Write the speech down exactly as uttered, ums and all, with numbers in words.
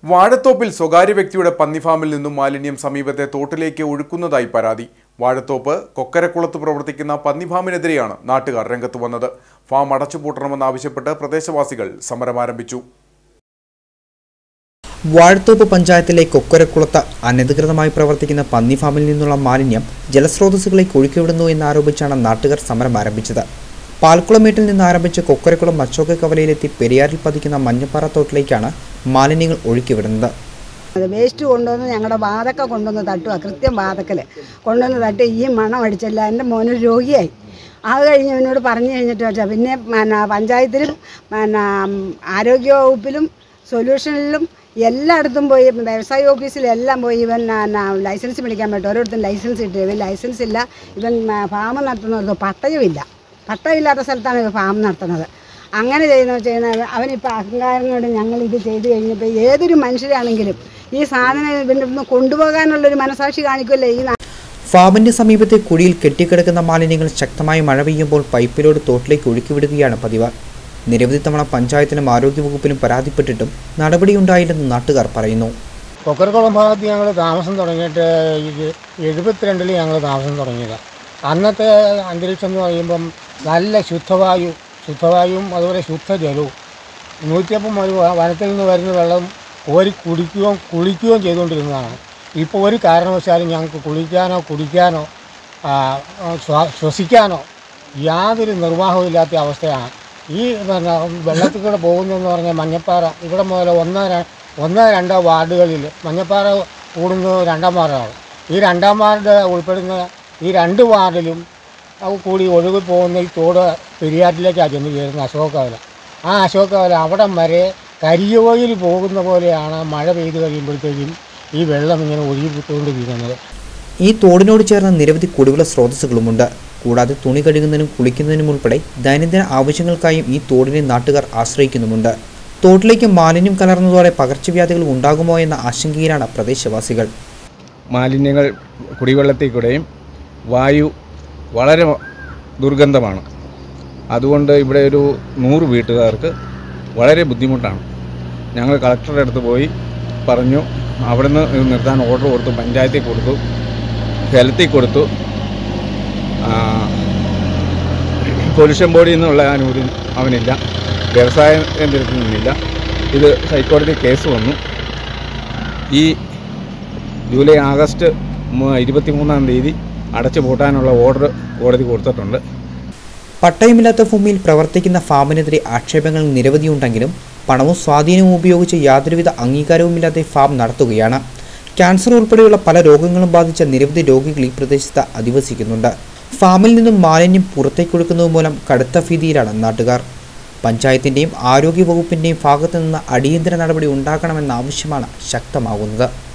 വാഴത്തോപ്പിൽ സ്വകാര്യ വ്യക്തിയുടെ പന്നിഫാമിൽ നിന്നും മാലിന്യം സമീപത്തെ തോട്ടിലേക്ക് ഒഴുക്കുന്നതായി പരാതി. വാഴത്തോപ്പ് കൊക്കരക്കുളത്ത് പ്രവർത്തിക്കുന്ന പന്നിഫാമിനെതിരെയാണ് നാട്ടുകാർ രംഗത്ത് വന്നത്. ഫാം അടച്ചുപൂട്ടണമെന്നാവശ്യപ്പെട്ട് പ്രദേശവാസികൾ സമരം ആരംഭിച്ചു. വാഴത്തോപ്പ് പഞ്ചായത്തിലെ കൊക്കരക്കുളത്ത് അനധികൃതമായി പ്രവർത്തിക്കുന്ന പന്നിഫാമിൽ നിന്നുള്ള മാലിന്യം ജലസ്രോതസ്സുകളിലേക്ക് ഒഴുക്കിവിടുന്നു എന്നാരോപിച്ചാണ് നാട്ടുകാർ സമരം ആരംഭിച്ചത്. പാൽക്കുളമേട്ടിൽ നിന്ന് ആരംഭിച്ച് കൊക്കരക്കുളം മച്ചോക്ക കവലയിലെത്തി പെരിയാറിൽ പതിക്കുന്ന മഞ്ഞപ്പാറ തോട്ടിലേക്കാണ് മാലിന്യങ്ങൾ ഒഴുക്കിവിടുന്നത്. വേസ്റ്റ് കൊണ്ടുവന്ന് ഞങ്ങളുടെ വാതക്ക കൊണ്ടുവന്ന് തട്ടുക, കൃത്യം വാതക്കൽ കൊണ്ടുവന്ന് തട്ടി ഈ മണം അടിച്ചില്ല. എൻ്റെ മോനൊരു രോഗിയായി. അത് കഴിഞ്ഞ് എന്നോട് പറഞ്ഞു കഴിഞ്ഞിട്ട് വെച്ചാൽ പിന്നെ പഞ്ചായത്തിലും ആരോഗ്യ വകുപ്പിലും സൊല്യൂഷനിലും എല്ലായിടത്തും പോയി, വ്യവസായ ഓഫീസിലെല്ലാം പോയി ഇവൻ ലൈസൻസ് മേടിക്കാൻ പറ്റും. ഓരോരുത്തരും ലൈസൻസ് കിട്ടും. ഇവൻ ലൈസൻസ് ഇല്ല. ഇവൻ ഫാം നടത്തുന്നത് പട്ടയമില്ല. പട്ടയമില്ലാത്ത സ്ഥലത്താണ് ഇവ ഫാം നടത്തുന്നത്. അങ്ങനെ ചെയ്യുന്ന ചെയ്യുന്ന അവനിപ്പോൾ അഹങ്കാരം കൊണ്ട് ഞങ്ങൾ ഇത് ചെയ്ത് കഴിഞ്ഞപ്പോൾ ഏതൊരു മനുഷ്യരാണെങ്കിലും ഈ സാധനം ഇവൻ്റെ ഒന്ന് കൊണ്ടുപോകാനുള്ളൊരു മനസാക്ഷി കാണിക്കുമല്ലേ. ഈ ഫാമിന്റെ സമീപത്തെ കുഴിയിൽ കെട്ടിക്കിടക്കുന്ന മാലിന്യങ്ങൾ ശക്തമായി മഴ പെയ്യുമ്പോൾ പൈപ്പിലോട് തോട്ടിലേക്ക് ഒഴുക്കിവിടുകയാണ് പതിവ്. നിരവധി തവണ പഞ്ചായത്തിനും ആരോഗ്യവകുപ്പിനും പരാതിപ്പെട്ടിട്ടും നടപടിയുണ്ടായില്ലെന്ന് നാട്ടുകാർ പറയുന്നു. കൊക്കരക്കുളം ഭാഗത്ത് ഞങ്ങൾ താമസം തുടങ്ങിയിട്ട് ഇത് എഴുപത്തിരണ്ടിൽ ഞങ്ങൾ താമസം തുടങ്ങിയത്. അന്നത്തെ അന്തരീക്ഷം എന്ന് പറയുമ്പം നല്ല ശുദ്ധവായു ശുദ്ധവായുവും അതുപോലെ ശുദ്ധജലവും നൂറ്റിയപ്പം ഒരു വനത്തിൽ നിന്ന് വരുന്ന വെള്ളം കോരി കുടിക്കുകയും കുളിക്കുകയും ചെയ്തുകൊണ്ടിരുന്നതാണ്. ഇപ്പോൾ ഒരു കാരണവശാലും ഞങ്ങൾക്ക് കുളിക്കാനോ കുടിക്കാനോ ശ്വസിക്കാനോ യാതൊരു നിർവാഹവും ഇല്ലാത്ത അവസ്ഥയാണ്. ഈ പിന്നെ വെള്ളത്തിൽ കൂടെ പോകുന്നതെന്ന് പറഞ്ഞാൽ മഞ്ഞപ്പാറ ഇവിടെ മുതൽ ഒന്നോ ഒന്നോ രണ്ടോ വാർഡുകളിൽ മഞ്ഞപ്പാറ കൂടുന്നത് രണ്ടാം വാർഡാണ്. ഈ രണ്ടാം വാർഡ് ഉൾപ്പെടുന്ന ഈ രണ്ട് വാർഡിലും കൂടി ഒഴുകി പോകുന്ന ഈ തോട് പെരിയാറ്റിലേക്കാണ് ചെന്ന് ചേരുന്ന അശോകവല. ആ അശോകവല അവിടം വരെ കരിയോയിൽ പോകുന്ന പോലെയാണ് മഴ പെയ്ത് കഴിയുമ്പോഴത്തേക്കും ഈ വെള്ളം ഇങ്ങനെ ഒഴുകിക്കൊണ്ടിരിക്കുന്നത്. ഈ തോടിനോട് ചേർന്ന നിരവധി കുടിവെള്ള സ്രോതസ്സുകളുമുണ്ട്. കൂടാതെ തുണി കഴുകുന്നതിനും കുളിക്കുന്നതിനും ഉൾപ്പെടെ ദൈനംദിന ആവശ്യങ്ങൾക്കായും ഈ തോടിനെ നാട്ടുകാർ ആശ്രയിക്കുന്നുമുണ്ട്. തോട്ടിലേക്ക് മാലിന്യം കലർന്നതോടെ പകർച്ചവ്യാധികൾ ഉണ്ടാകുമോ എന്ന ആശങ്കയിലാണ് പ്രദേശവാസികൾ. മാലിന്യങ്ങൾ കുടിവെള്ളത്തിൽ കൂടെയും വായു വളരെ ദുർഗന്ധമാണ്. അതുകൊണ്ട് ഇവിടെ ഒരു നൂറ് വീട്ടുകാർക്ക് വളരെ ബുദ്ധിമുട്ടാണ്. ഞങ്ങൾ കളക്ടറുടെ അടുത്ത് പോയി പറഞ്ഞു. അവിടുന്ന് നിർത്താൻ ഓർഡർ കൊടുത്തു, പഞ്ചായത്തിൽ കൊടുത്തു, ഹെൽത്തിൽ കൊടുത്തു, പൊല്യൂഷൻ ബോർഡിൽ നിന്നുള്ള അനുമതി അവനില്ല, വ്യവസായ കേന്ദ്രത്തിൽ നിന്നില്ല. ഇത് ഹൈക്കോടതി കേസ് വന്നു. ഈ ജൂലൈ ആഗസ്റ്റ് ഇരുപത്തി മൂന്നാം തീയതി അടച്ചു പൂട്ടാനുള്ള ഓർഡർ കോടതി കൊടുത്തിട്ടുണ്ട്. പട്ടയമില്ലാത്ത ഭൂമിയിൽ പ്രവർത്തിക്കുന്ന ഫാമിനെതിരെ ആക്ഷേപങ്ങൾ നിരവധിയുണ്ടെങ്കിലും പണവും സ്വാധീനവും ഉപയോഗിച്ച് യാതൊരുവിധ അംഗീകാരവുമില്ലാതെ ഫാം നടത്തുകയാണ്. ക്യാൻസർ ഉൾപ്പെടെയുള്ള പല രോഗങ്ങളും ബാധിച്ച നിരവധി രോഗികൾ ഈ പ്രദേശത്ത് അധിവസിക്കുന്നുണ്ട്. ഫാമിൽ നിന്നും മാലിന്യം പുറത്തേക്കൊഴുക്കുന്നത് മൂലം കടുത്ത ഭീതിയിലാണ് നാട്ടുകാർ. പഞ്ചായത്തിൻ്റെയും ആരോഗ്യവകുപ്പിൻ്റെയും ഭാഗത്തു നിന്ന് അടിയന്തര നടപടി ഉണ്ടാക്കണമെന്ന ആവശ്യമാണ് ശക്തമാകുന്നത്.